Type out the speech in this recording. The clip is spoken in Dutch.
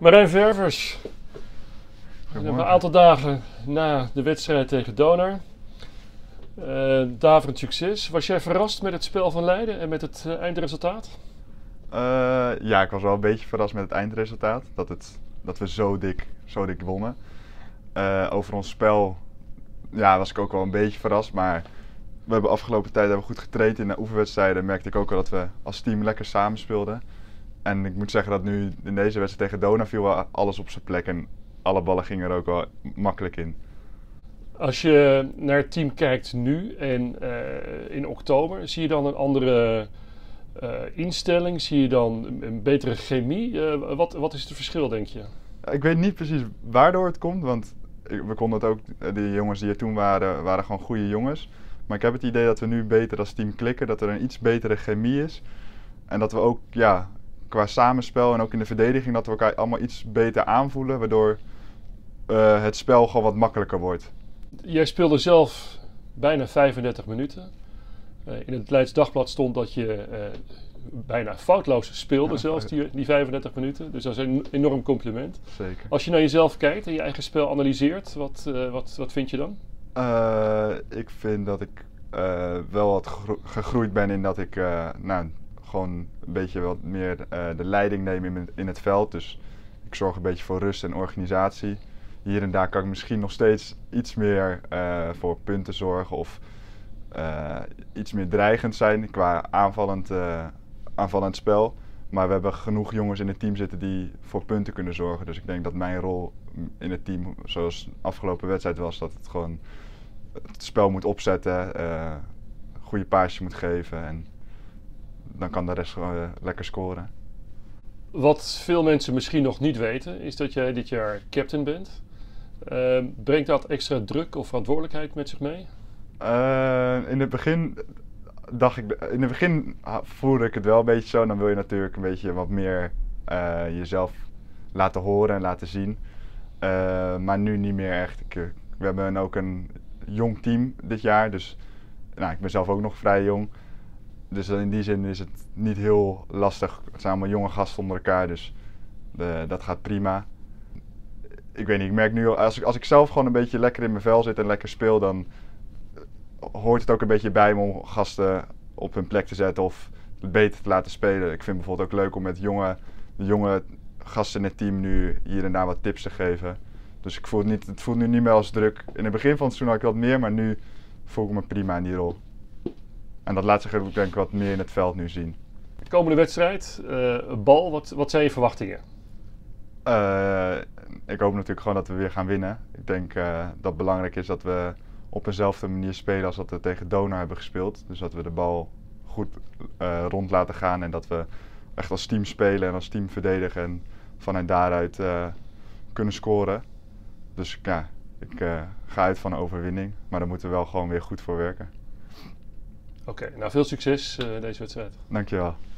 Marijn Ververs, een aantal dagen na de wedstrijd tegen Donar. Daverend succes. Was jij verrast met het spel van Leiden en met het eindresultaat? Ja, ik was wel een beetje verrast met het eindresultaat. Dat we zo dik wonnen. Over ons spel was ik ook wel een beetje verrast. Maar we hebben afgelopen tijd goed getraind in de oefenwedstrijden. Merkte ik ook al dat we als team lekker samen speelden. En ik moet zeggen dat nu in deze wedstrijd tegen Donar viel wel alles op zijn plek. En alle ballen gingen er ook wel makkelijk in. Als je naar het team kijkt nu en in oktober, zie je dan een andere instelling? Zie je dan een betere chemie? Wat is het verschil, denk je? Ik weet niet precies waardoor het komt, want we konden het ook, de jongens die er toen waren gewoon goede jongens. Maar ik heb het idee dat we nu beter als team klikken, dat er een iets betere chemie is. En dat we ook qua samenspel en ook in de verdediging, dat we elkaar allemaal iets beter aanvoelen, waardoor het spel gewoon wat makkelijker wordt. Jij speelde zelf bijna 35 minuten. In het Leids Dagblad stond dat je bijna foutloos speelde, zelfs die 35 minuten. Dus dat is een enorm compliment. Zeker. Als je naar jezelf kijkt en je eigen spel analyseert, wat vind je dan? Ik vind dat ik wel wat gegroeid ben in dat ik gewoon een beetje wat meer de leiding neem in het veld. Dus ik zorg een beetje voor rust en organisatie. Hier en daar kan ik misschien nog steeds iets meer voor punten zorgen of iets meer dreigend zijn qua aanvallend spel. Maar we hebben genoeg jongens in het team zitten die voor punten kunnen zorgen. Dus ik denk dat mijn rol in het team, zoals de afgelopen wedstrijd was, dat het gewoon het spel moet opzetten, goede paasjes moet geven en dan kan de rest gewoon lekker scoren. Wat veel mensen misschien nog niet weten, is dat jij dit jaar captain bent. Brengt dat extra druk of verantwoordelijkheid met zich mee? In het begin voelde ik het wel een beetje zo. Dan wil je natuurlijk een beetje wat meer jezelf laten horen en laten zien. Maar nu niet meer echt. We hebben ook een jong team dit jaar. Dus ik ben zelf ook nog vrij jong. Dus in die zin is het niet heel lastig. Het zijn allemaal jonge gasten onder elkaar. Dus dat gaat prima. Ik weet niet, ik merk nu als ik zelf gewoon een beetje lekker in mijn vel zit en lekker speel, dan hoort het ook een beetje bij me om gasten op hun plek te zetten of het beter te laten spelen. Ik vind bijvoorbeeld ook leuk om met de jonge gasten in het team nu hier en daar wat tips te geven. Dus het voelt nu niet meer als druk. In het begin van het seizoen had ik wat meer, maar nu voel ik me prima in die rol. En dat laat zich ook denk ik wat meer in het veld nu zien. De komende wedstrijd, bal, wat zijn je verwachtingen? Ik hoop natuurlijk gewoon dat we weer gaan winnen. Ik denk dat het belangrijk is dat we op eenzelfde manier spelen als dat we tegen Donar hebben gespeeld. Dus dat we de bal goed rond laten gaan en dat we echt als team spelen en als team verdedigen en vanuit daaruit kunnen scoren. Dus ik ga uit van een overwinning, maar daar moeten we wel gewoon weer goed voor werken. Oké, nou veel succes deze wedstrijd. Dankjewel.